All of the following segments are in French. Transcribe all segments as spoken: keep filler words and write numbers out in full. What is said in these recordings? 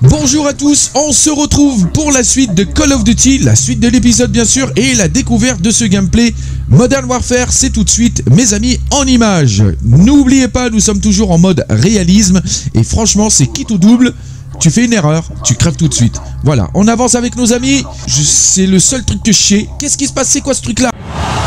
Bonjour à tous, on se retrouve pour la suite de Call of Duty, la suite de l'épisode bien sûr, et la découverte de ce gameplay Modern Warfare, c'est tout de suite mes amis en images. N'oubliez pas, nous sommes toujours en mode réalisme, et franchement c'est quitte ou double, tu fais une erreur, tu crèves tout de suite. Voilà, on avance avec nos amis, c'est le seul truc que je sais. Qu'est-ce qui se passe, c'est quoi ce truc là?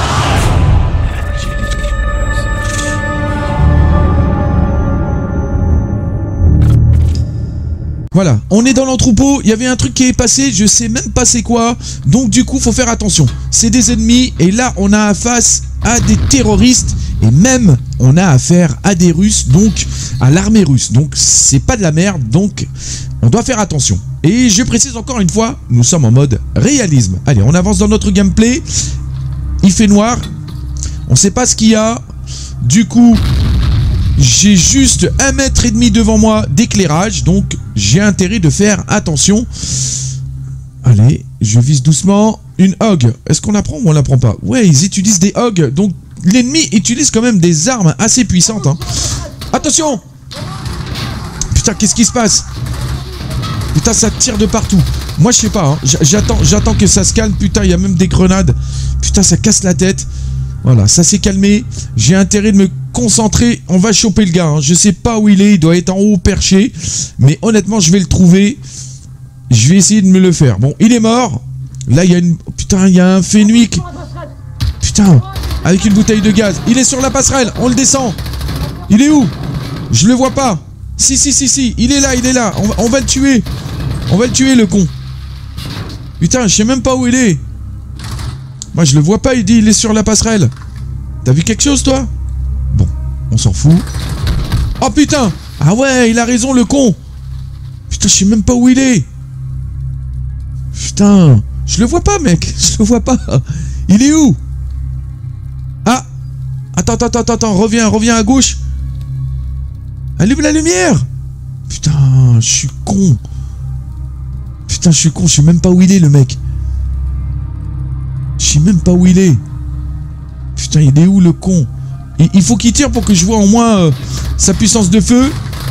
Voilà, on est dans l'entrepôt, il y avait un truc qui est passé, je sais même pas c'est quoi, donc du coup faut faire attention. C'est des ennemis et là on a face à des terroristes et même on a affaire à des Russes, donc à l'armée russe. Donc c'est pas de la merde, donc on doit faire attention. Et je précise encore une fois, nous sommes en mode réalisme. Allez, on avance dans notre gameplay, il fait noir, on sait pas ce qu'il y a, du coup... J'ai juste un mètre et demi devant moi d'éclairage, donc j'ai intérêt de faire attention. Allez, je vise doucement. Une hog, est-ce qu'on la prend ou on la prend pas? Ouais, ils utilisent des hogs, donc l'ennemi utilise quand même des armes assez puissantes. Hein. Attention! Putain, qu'est-ce qui se passe? Putain, ça tire de partout. Moi, je sais pas, hein. j'attends, j'attends que ça se calme. Putain, il y a même des grenades. Putain, ça casse la tête. Voilà, ça s'est calmé. J'ai intérêt de me concentrer. On va choper le gars. Hein. Je sais pas où il est. Il doit être en haut perché. Mais honnêtement, je vais le trouver. Je vais essayer de me le faire. Bon, il est mort. Là, il y a une... Putain, il y a un Fenwick. Putain, avec une bouteille de gaz. Il est sur la passerelle. On le descend. Il est où? Je le vois pas. Si, si, si, si. Il est là, il est là. On va, on va le tuer. On va le tuer, le con. Putain, je sais même pas où il est. Moi je le vois pas, il dit il est sur la passerelle. T'as vu quelque chose toi? Bon, on s'en fout. Oh putain! Ah ouais, il a raison le con! Putain, je sais même pas où il est. Putain, je le vois pas mec, je le vois pas. Il est où? Ah! Attends, attends, attends, attends, reviens, reviens à gauche. Allume la lumière! Putain, je suis con. Putain, je suis con, je sais même pas où il est le mec. Je sais même pas où il est. Putain, il est où le con? Il, il faut qu'il tire pour que je vois au moins euh, sa puissance de feu.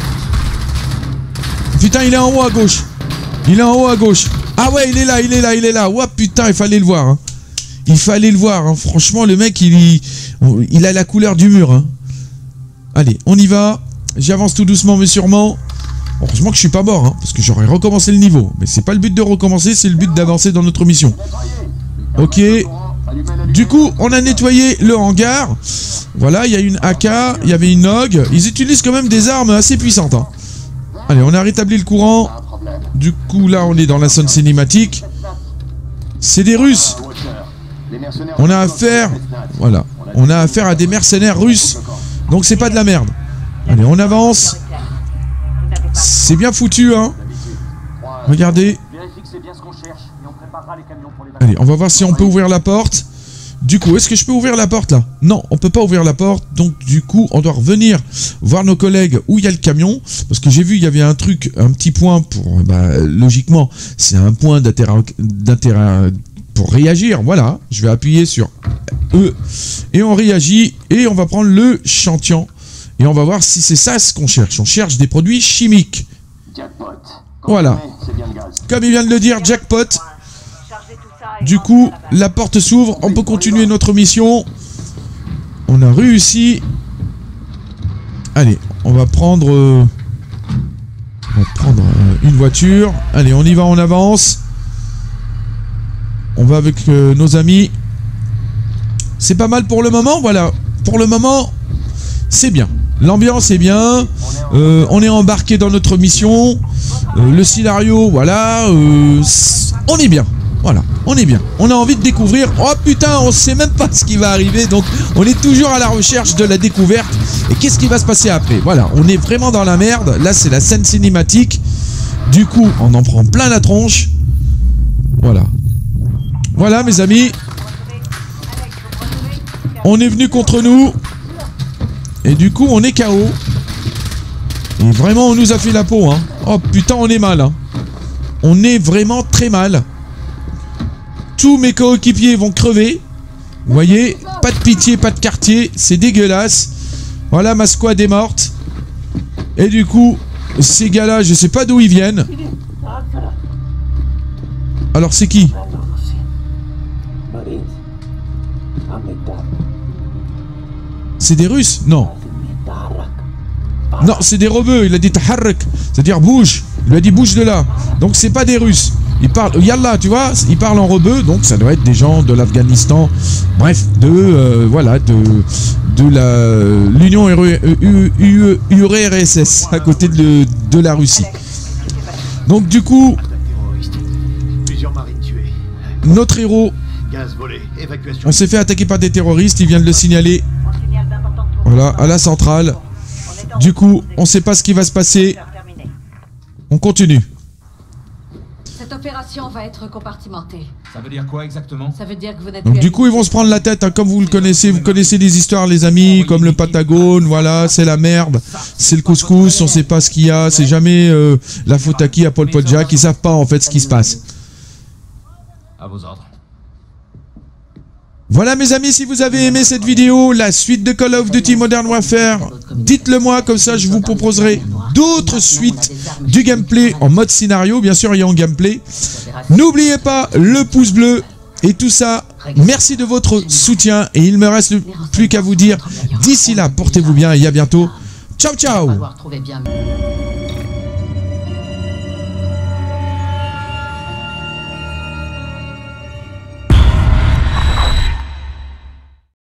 Putain, il est en haut à gauche. Il est en haut à gauche. Ah ouais, il est là, il est là, il est là. Ouah, putain, il fallait le voir. Hein. Il fallait le voir. Hein. Franchement, le mec, il, il a la couleur du mur. Hein. Allez, on y va. J'avance tout doucement, mais sûrement. Heureusement que je suis pas mort, hein, parce que j'aurais recommencé le niveau. Mais c'est pas le but de recommencer, c'est le but d'avancer dans notre mission. Ok, du coup on a nettoyé le hangar. Voilà, il y a une A K, il y avait une hog. Ils utilisent quand même des armes assez puissantes. Hein. Allez, on a rétabli le courant. Du coup là on est dans la zone cinématique. C'est des Russes. On a affaire, voilà, on a affaire à des mercenaires russes. Donc c'est pas de la merde. Allez, on avance. C'est bien foutu, hein. Regardez. Allez, on va voir si on peut ouvrir la porte. Du coup, est-ce que je peux ouvrir la porte là? Non, on peut pas ouvrir la porte. Donc du coup, on doit revenir voir nos collègues où il y a le camion. Parce que j'ai vu, il y avait un truc, un petit point pour... Bah, logiquement, c'est un point d'intérêt pour réagir. Voilà, je vais appuyer sur E. Et on réagit. Et on va prendre le chantian. Et on va voir si c'est ça ce qu'on cherche. On cherche des produits chimiques. Voilà. Comme il vient de le dire, jackpot. Du coup, la porte s'ouvre, on peut continuer notre mission. On a réussi. Allez, on va prendre... Euh, on va prendre euh, une voiture. Allez, on y va, on avance. On va avec euh, nos amis. C'est pas mal pour le moment, voilà. Pour le moment, c'est bien. L'ambiance est bien. Euh, on est embarqué dans notre mission. Euh, le scénario, voilà. Euh, on est bien. Voilà, on est bien. On a envie de découvrir. Oh putain, on sait même pas ce qui va arriver. Donc, on est toujours à la recherche de la découverte. Et qu'est-ce qui va se passer après? Voilà, on est vraiment dans la merde. Là, c'est la scène cinématique. Du coup, on en prend plein la tronche. Voilà. Voilà, mes amis. On est venu contre nous. Et du coup, on est K O. Et vraiment, on nous a fait la peau. Hein. Oh putain, on est mal. Hein. On est vraiment très mal. Tous mes coéquipiers vont crever. Vous voyez, pas de pitié, pas de quartier. C'est dégueulasse. Voilà, ma squad est morte. Et du coup, ces gars-là, je sais pas d'où ils viennent. Alors c'est qui? C'est des Russes? Non. Non, c'est des rebeux. Il a dit taharrak, c'est-à-dire bouge. Il lui a dit bouge de là. Donc c'est pas des Russes. Il parle Yallah, tu vois, il parle en rebeu, donc ça doit être des gens de l'Afghanistan. Bref, de euh, voilà, de de la l'Union U R S S à côté de, de la Russie. Donc du coup, notre héros, on s'est fait attaquer par des terroristes. Il vient de le signaler. Voilà, à la centrale. Du coup, on ne sait pas ce qui va se passer. On continue. Cette opération va être compartimentée. Ça veut dire quoi exactement? Ça veut dire que vous n'êtes Donc du coup, ils vont se prendre la tête, hein, comme vous le connaissez. Vous connaissez des histoires, les amis, comme le Patagone. Voilà, c'est la merde. C'est le couscous. On ne sait pas ce qu'il y a. C'est jamais euh, la faute à qui, à Pol Pot Jack. Ils savent pas en fait ce qui se passe. À vos ordres. Voilà mes amis, si vous avez aimé cette vidéo, la suite de Call of Duty Modern Warfare, dites-le moi, comme ça je vous proposerai d'autres suites du gameplay en mode scénario, bien sûr il y a en gameplay. N'oubliez pas le pouce bleu et tout ça, merci de votre soutien et il me reste plus qu'à vous dire, d'ici là, portez-vous bien et à bientôt. Ciao ciao.